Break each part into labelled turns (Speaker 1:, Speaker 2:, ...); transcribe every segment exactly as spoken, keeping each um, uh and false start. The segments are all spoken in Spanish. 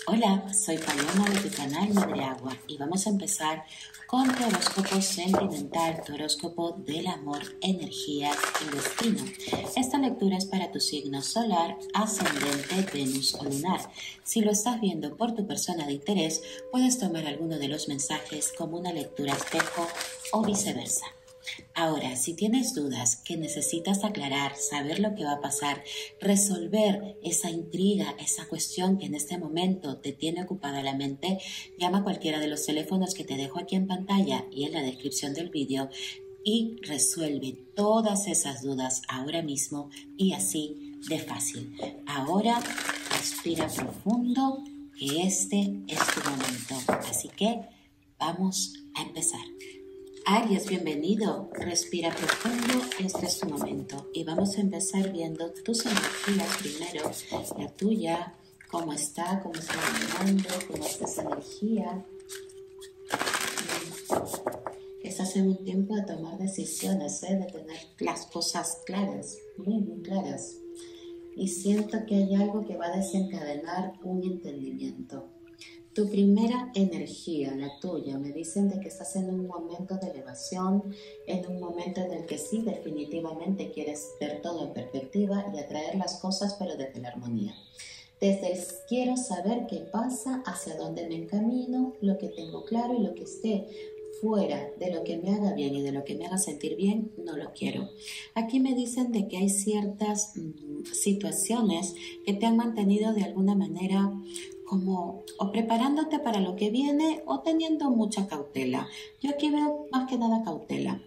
Speaker 1: Hola, soy Paloma de tu canal Madre Agua y vamos a empezar con tu horóscopo sentimental, tu horóscopo del amor, energías y destino. Esta lectura es para tu signo solar, ascendente, Venus o lunar. Si lo estás viendo por tu persona de interés, puedes tomar alguno de los mensajes como una lectura espejo o viceversa. Ahora, si tienes dudas, que necesitas aclarar, saber lo que va a pasar, resolver esa intriga, esa cuestión que en este momento te tiene ocupada la mente, llama a cualquiera de los teléfonos que te dejo aquí en pantalla y en la descripción del vídeo y resuelve todas esas dudas ahora mismo y así de fácil. Ahora, respira profundo, que este es tu momento. Así que vamos a empezar. Aries, bienvenido. Respira profundo, este es tu momento. Y vamos a empezar viendo tus energías primero, la tuya, cómo está, cómo está caminando, cómo está esa energía. Estás en un tiempo de tomar decisiones, ¿eh? De tener las cosas claras, muy, muy claras. Y siento que hay algo que va a desencadenar un entendimiento. Tu primera energía, la tuya, me dicen de que estás en un momento de elevación, en un momento en el que sí, definitivamente quieres ver todo en perspectiva y atraer las cosas, pero desde la armonía. Desde el quiero saber qué pasa, hacia dónde me encamino, lo que tengo claro y lo que esté fuera de lo que me haga bien y de lo que me haga sentir bien, no lo quiero. Aquí me dicen de que hay ciertas mmm, situaciones que te han mantenido de alguna manera como o preparándote para lo que viene o teniendo mucha cautela. Yo aquí veo más que nada cautela.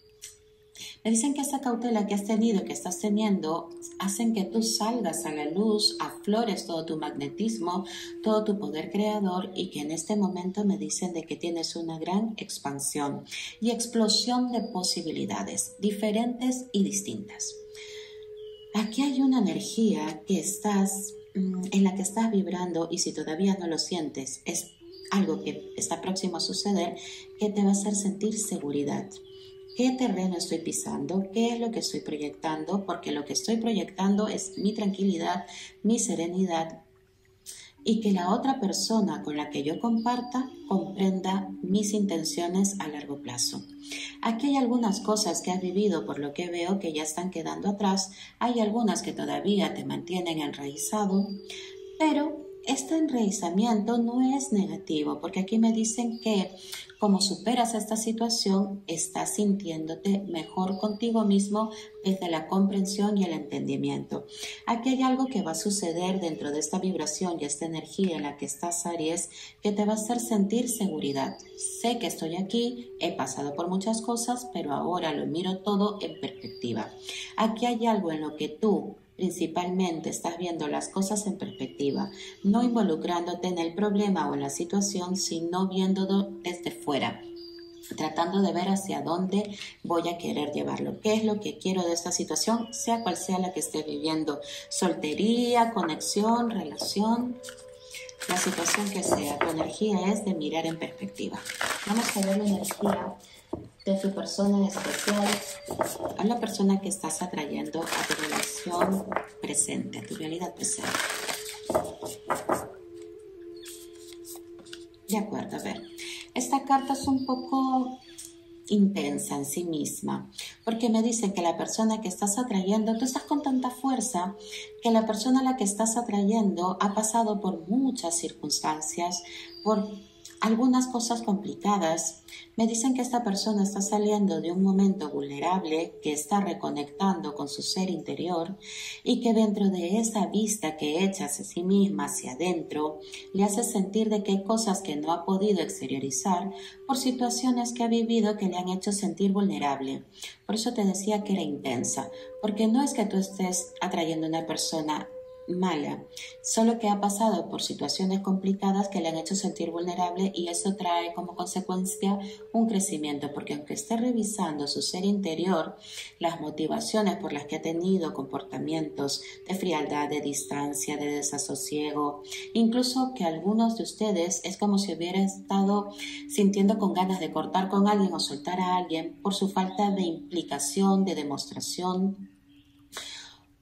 Speaker 1: Me dicen que esa cautela que has tenido, que estás teniendo, hacen que tú salgas a la luz, aflores todo tu magnetismo, todo tu poder creador y que en este momento me dicen de que tienes una gran expansión y explosión de posibilidades diferentes y distintas. Aquí hay una energía que estás, en la que estás vibrando y si todavía no lo sientes, es algo que está próximo a suceder, que te va a hacer sentir seguridad. ¿Qué terreno estoy pisando? ¿Qué es lo que estoy proyectando? Porque lo que estoy proyectando es mi tranquilidad, mi serenidad y que la otra persona con la que yo comparta comprenda mis intenciones a largo plazo. Aquí hay algunas cosas que has vivido por lo que veo que ya están quedando atrás, hay algunas que todavía te mantienen enraizado, pero este enraizamiento no es negativo, porque aquí me dicen que como superas esta situación, estás sintiéndote mejor contigo mismo desde la comprensión y el entendimiento. Aquí hay algo que va a suceder dentro de esta vibración y esta energía en la que estás, Aries, que te va a hacer sentir seguridad. Sé que estoy aquí, he pasado por muchas cosas, pero ahora lo miro todo en perspectiva. Aquí hay algo en lo que tú principalmente estás viendo las cosas en perspectiva, no involucrándote en el problema o en la situación, sino viéndolo desde fuera, tratando de ver hacia dónde voy a querer llevarlo, qué es lo que quiero de esta situación, sea cual sea la que esté viviendo, soltería, conexión, relación, la situación que sea. Tu energía es de mirar en perspectiva. Vamos a ver la energía de tu persona especial, a la persona que estás atrayendo a tu relación presente, a tu realidad presente. De acuerdo, a ver, esta carta es un poco intensa en sí misma, porque me dice que la persona que estás atrayendo, tú estás con tanta fuerza, que la persona a la que estás atrayendo ha pasado por muchas circunstancias, por algunas cosas complicadas. Me dicen que esta persona está saliendo de un momento vulnerable, que está reconectando con su ser interior y que dentro de esa vista que echa hacia sí misma, hacia adentro, le hace sentir de que hay cosas que no ha podido exteriorizar por situaciones que ha vivido que le han hecho sentir vulnerable. Por eso te decía que era intensa, porque no es que tú estés atrayendo a una persona mala, solo que ha pasado por situaciones complicadas que le han hecho sentir vulnerable y eso trae como consecuencia un crecimiento, porque aunque esté revisando su ser interior, las motivaciones por las que ha tenido comportamientos de frialdad, de distancia, de desasosiego, incluso que algunos de ustedes es como si hubiera estado sintiendo con ganas de cortar con alguien o soltar a alguien por su falta de implicación, de demostración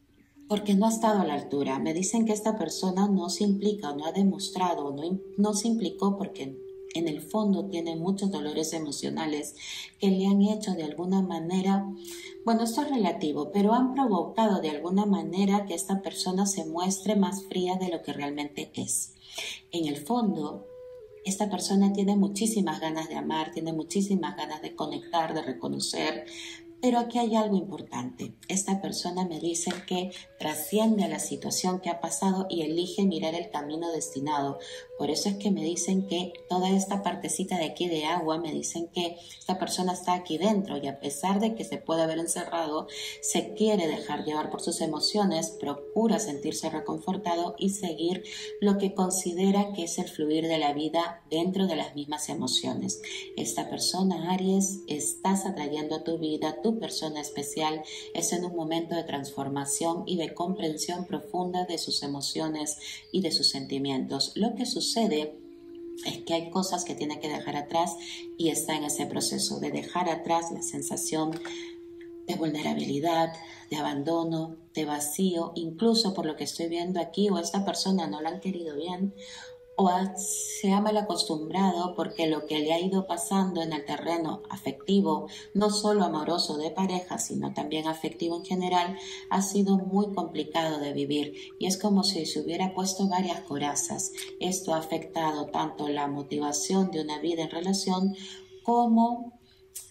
Speaker 1: porque no ha estado a la altura. Me dicen que esta persona no se implica, no ha demostrado, no, no se implicó porque en el fondo tiene muchos dolores emocionales que le han hecho de alguna manera, bueno, esto es relativo, pero han provocado de alguna manera que esta persona se muestre más fría de lo que realmente es. En el fondo, esta persona tiene muchísimas ganas de amar, tiene muchísimas ganas de conectar, de reconocer, pero aquí hay algo importante. Esta persona me dice que trasciende a la situación que ha pasado y elige mirar el camino destinado. Por eso es que me dicen que toda esta partecita de aquí de agua, me dicen que esta persona está aquí dentro y a pesar de que se puede haber encerrado, se quiere dejar llevar por sus emociones, procura sentirse reconfortado y seguir lo que considera que es el fluir de la vida dentro de las mismas emociones. Esta persona, Aries, estás atrayendo a tu vida, tu persona especial es en un momento de transformación y de comprensión profunda de sus emociones y de sus sentimientos. Lo que sucede es que hay cosas que tiene que dejar atrás y está en ese proceso de dejar atrás la sensación de vulnerabilidad, de abandono, de vacío, incluso por lo que estoy viendo aquí, o esta persona no la han querido bien, o se ha mal acostumbrado porque lo que le ha ido pasando en el terreno afectivo, no solo amoroso de pareja, sino también afectivo en general, ha sido muy complicado de vivir y es como si se hubiera puesto varias corazas. Esto ha afectado tanto la motivación de una vida en relación como...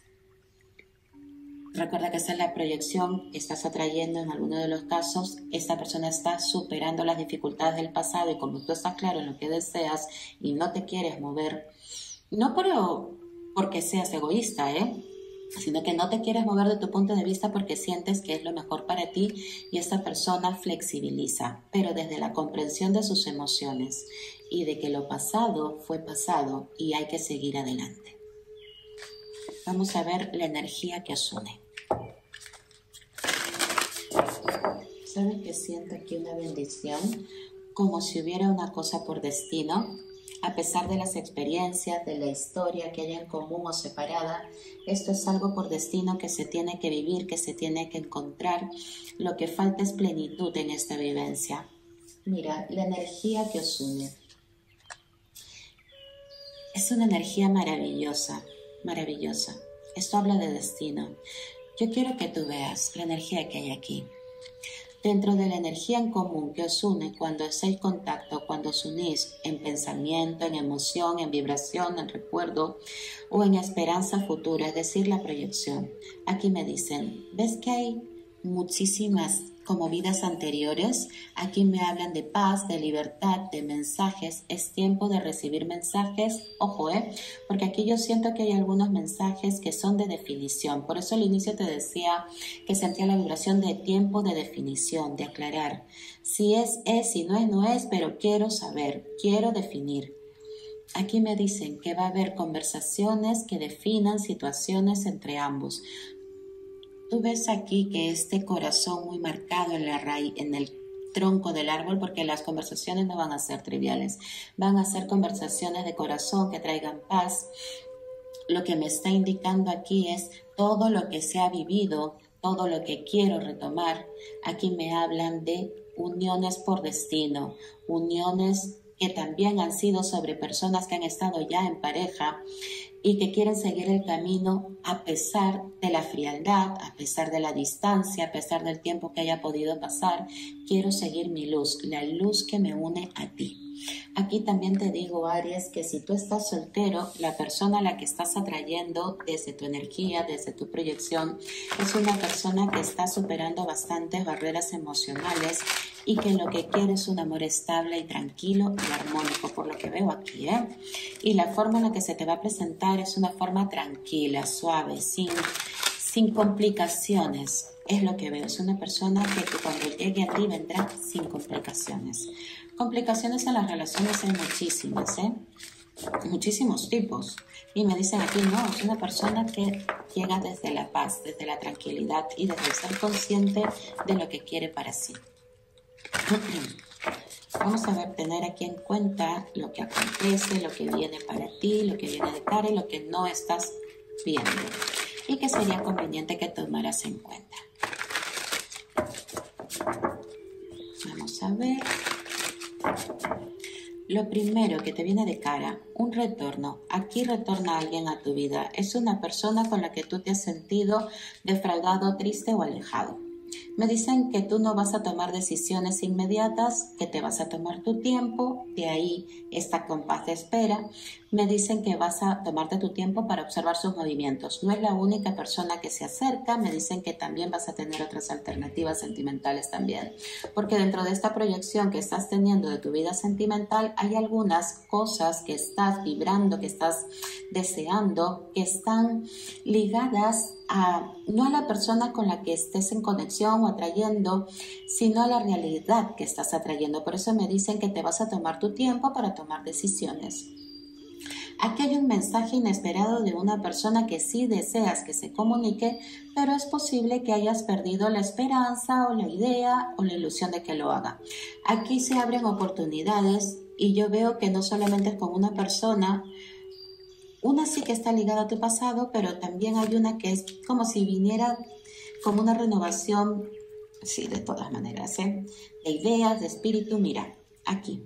Speaker 1: Recuerda que esa es la proyección que estás atrayendo en alguno de los casos. Esta persona está superando las dificultades del pasado y como tú estás claro en lo que deseas y no te quieres mover, no por, porque seas egoísta, ¿eh? sino que no te quieres mover de tu punto de vista porque sientes que es lo mejor para ti y esta persona flexibiliza, pero desde la comprensión de sus emociones y de que lo pasado fue pasado y hay que seguir adelante. Vamos a ver la energía que os une. ¿Saben que siento aquí una bendición? Como si hubiera una cosa por destino. A pesar de las experiencias, de la historia que haya en común o separada, esto es algo por destino que se tiene que vivir, que se tiene que encontrar. Lo que falta es plenitud en esta vivencia. Mira, la energía que os une. Es una energía maravillosa. Maravillosa. Esto habla de destino. Yo quiero que tú veas la energía que hay aquí. Dentro de la energía en común que os une cuando hacéis contacto, cuando os unís en pensamiento, en emoción, en vibración, en recuerdo o en esperanza futura, es decir, la proyección. Aquí me dicen, ¿ves que hay muchísimas como vidas anteriores? Aquí me hablan de paz, de libertad, de mensajes. Es tiempo de recibir mensajes. Ojo, ¿eh? Porque aquí yo siento que hay algunos mensajes que son de definición. Por eso al inicio te decía que sentía la vibración de tiempo de definición, de aclarar. Si es, es, si no es, no es, pero quiero saber, quiero definir. Aquí me dicen que va a haber conversaciones que definan situaciones entre ambos. Tú ves aquí que este corazón muy marcado en la raíz, en el tronco del árbol, porque las conversaciones no van a ser triviales, van a ser conversaciones de corazón que traigan paz. Lo que me está indicando aquí es todo lo que se ha vivido, todo lo que quiero retomar. Aquí me hablan de uniones por destino, uniones que también han sido sobre personas que han estado ya en pareja y que quieren seguir el camino a pesar de la frialdad, a pesar de la distancia, a pesar del tiempo que haya podido pasar. Quiero seguir mi luz, la luz que me une a ti. Aquí también te digo, Aries, que si tú estás soltero, la persona a la que estás atrayendo desde tu energía, desde tu proyección, es una persona que está superando bastantes barreras emocionales y que lo que quiere es un amor estable y tranquilo y armónico, por lo que veo aquí, ¿eh? Y la forma en la que se te va a presentar es una forma tranquila, suave, sin, sin complicaciones. Es lo que veo, es una persona que cuando llegue a ti vendrá sin complicaciones. Complicaciones en las relaciones hay muchísimas, ¿eh? Muchísimos tipos. Y me dicen aquí, no, es una persona que llega desde la paz, desde la tranquilidad y desde el ser consciente de lo que quiere para sí. Vamos a ver, tener aquí en cuenta lo que acontece, lo que viene para ti, lo que viene de cara y lo que no estás viendo. Y que sería conveniente que tomaras en cuenta. Vamos a ver. Lo primero que te viene de cara, un retorno. Aquí retorna alguien a tu vida. Es una persona con la que tú te has sentido defraudado, triste o alejado. Me dicen que tú no vas a tomar decisiones inmediatas, que te vas a tomar tu tiempo, de ahí esta compás de espera. Me dicen que vas a tomarte tu tiempo para observar sus movimientos. No es la única persona que se acerca, me dicen que también vas a tener otras alternativas sentimentales también. Porque dentro de esta proyección que estás teniendo de tu vida sentimental, hay algunas cosas que estás vibrando, que estás deseando, que están ligadas a, no a la persona con la que estés en conexión o atrayendo, sino a la realidad que estás atrayendo. Por eso me dicen que te vas a tomar tu tiempo para tomar decisiones. Aquí hay un mensaje inesperado de una persona que sí deseas que se comunique, pero es posible que hayas perdido la esperanza o la idea o la ilusión de que lo haga. Aquí se abren oportunidades y yo veo que no solamente es con una persona. Una sí que está ligada a tu pasado, pero también hay una que es como si viniera como una renovación, sí, de todas maneras, ¿eh? De ideas, de espíritu. Mira, aquí.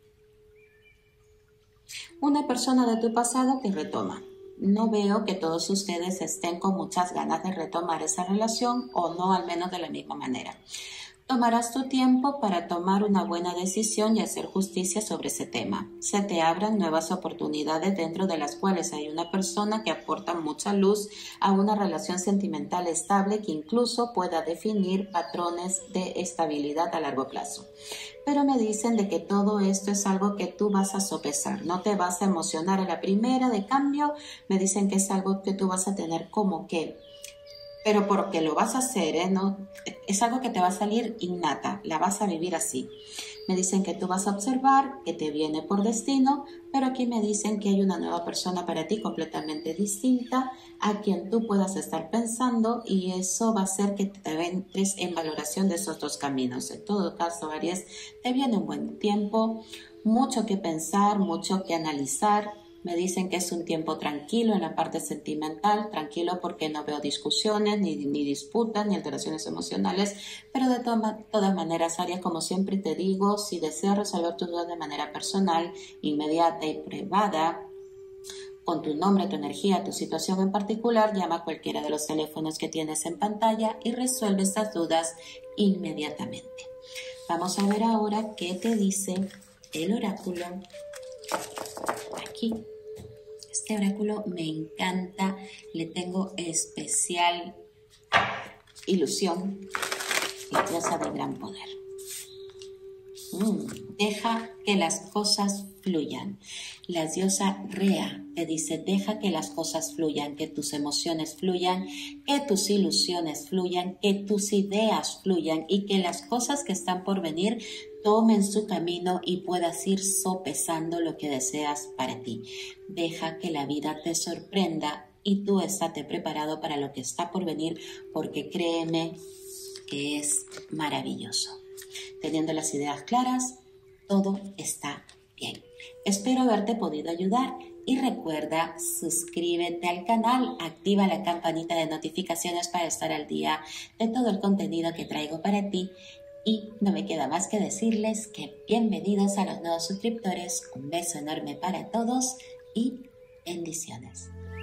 Speaker 1: Una persona de tu pasado que retoma. No veo que todos ustedes estén con muchas ganas de retomar esa relación o no, al menos de la misma manera. Tomarás tu tiempo para tomar una buena decisión y hacer justicia sobre ese tema. Se te abran nuevas oportunidades dentro de las cuales hay una persona que aporta mucha luz a una relación sentimental estable que incluso pueda definir patrones de estabilidad a largo plazo. Pero me dicen de que todo esto es algo que tú vas a sopesar, no te vas a emocionar a la primera, de cambio me dicen que es algo que tú vas a tener como que, pero porque lo vas a hacer, ¿eh? No, es algo que te va a salir innata, la vas a vivir así. Me dicen que tú vas a observar, que te viene por destino, pero aquí me dicen que hay una nueva persona para ti completamente distinta, a quien tú puedas estar pensando, y eso va a hacer que te entres en valoración de esos dos caminos. En todo caso, Aries, te viene un buen tiempo, mucho que pensar, mucho que analizar. Me dicen que es un tiempo tranquilo en la parte sentimental, tranquilo porque no veo discusiones, ni, ni disputas, ni alteraciones emocionales, pero de to todas maneras, Aries, como siempre te digo, si deseas resolver tus dudas de manera personal, inmediata y privada, con tu nombre, tu energía, tu situación en particular, llama a cualquiera de los teléfonos que tienes en pantalla y resuelve estas dudas inmediatamente. Vamos a ver ahora qué te dice el oráculo aquí. Este oráculo me encanta, le tengo especial ilusión. La diosa del gran poder. Mm, deja que las cosas fluyan. La diosa Rea te dice, deja que las cosas fluyan, que tus emociones fluyan, que tus ilusiones fluyan, que tus ideas fluyan y que las cosas que están por venir tomen su camino y puedas ir sopesando lo que deseas para ti. Deja que la vida te sorprenda y tú estate preparado para lo que está por venir, porque créeme que es maravilloso. Teniendo las ideas claras, todo está bien. Espero haberte podido ayudar y recuerda, suscríbete al canal, activa la campanita de notificaciones para estar al día de todo el contenido que traigo para ti. Y no me queda más que decirles que bienvenidos a los nuevos suscriptores, un beso enorme para todos y bendiciones.